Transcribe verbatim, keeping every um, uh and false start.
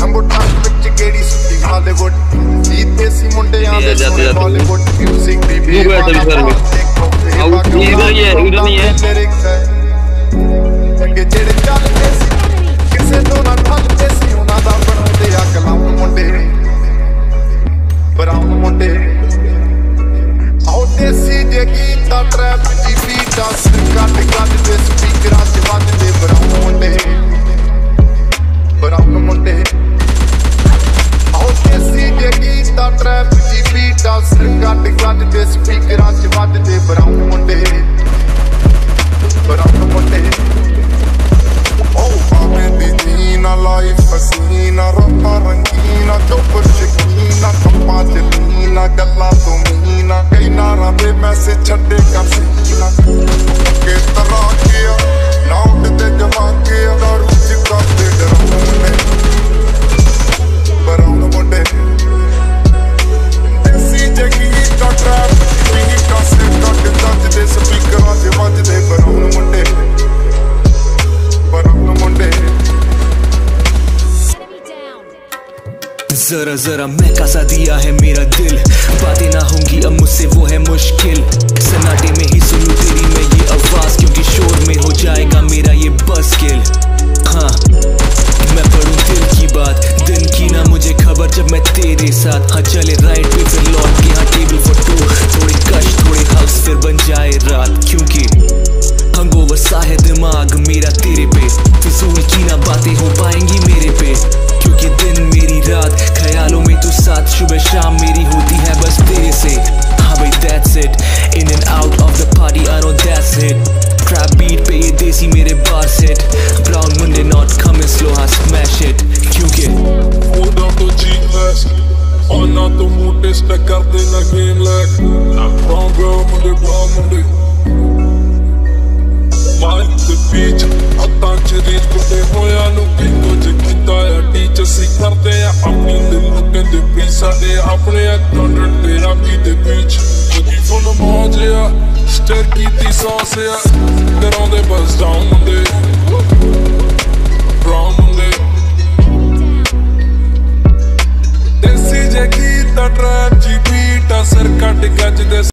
लंबोटा विच केड़ी सुती हॉलीवुड जी देसी मुंडियां दे सोने बॉलीवुड म्यूजिक दी बेवाना आउट इधर ही है इधर नहीं है चंगे जेड़े चलदे सी किसे तो ना थलदे सी उना दा बनाउंदे आ कलाम मुंडे ब्राउन मुंडे आओ देसी जे गीता ट्रैप दी बीटा कट कट दे स्पीकरां च वजदे ब्राउन मुंडे ब्राउन मुंडे आओ देसी जे गीता ट्रैप दी बीटा कट कट दे स्पीकरां च वजदे ब्राउन मुंडे ब्राउन मुंडे ओ भावे दी जीना लाइफ हसीना रब्बा रंगीना चौपर शकीना कप्पा जमीना गल्ला तो मीना कई नारा बे मैसे छड्डे का सीना के तरह किया नाउट दे जमा किया दारू चिका दे डराउने ब्राउन मुंडे देसी जगी का ट्रैप भी का से कट कट दे स्पीकर आज बजदे ब्राउन मुंडे ब्राउन मुंडे जरा जरा महका सा दिया है मेरा दिल, बातें ना होंगी अब मुझसे वो है मुश्किल। सन्नाटे में ही सुनूं तेरी मैं ये आवाज, क्योंकि शोर में हो जाएगा मेरा ये बस किल। हाँ मैं पढ़ूं दिल की बात, दिन की ना मुझे खबर जब मैं तेरे साथ। हाँ चले राइट पे फिर लौट के, हाँ टेबल फॉर टू, थोड़े कश थोड़े हफ्स फिर बन जाए रात। क्योंकि हंगओवर सा है दिमाग मेरा तेरे पे, फिजूल की ना बातें हो पाएंगी मेरे पे। क्योंकि दिन मेरी रात ख्यालों में तू साथ, सुबह शाम मेरी होती है बस तेरे से। हाँ भाई that's it, in and out of the party I know that's it। Trap beat पे ये देसी मेरे बार सेट, brown मुंडे not coming slow, हाँ smash it। क्योंकि Hold on to G-Class, on out the mood stack कर देना game lag। Brown brown Munde brown Munde Mind the beach, हत्तां च रीच बुढ़े होया नू किंगो च कीता या टीचर सी करदे आ अपनी दिल लुकें दे पीछ साडे अपने अकाउंट तेरा की दे पीछ लगी फुल मौज आ स्टेर कीती सॉस आ कराउंदे बस डाउन मुंडे ब्राउन मुंडे देसी जे गीता ट्रैप जी बीटा सिर कट गज दे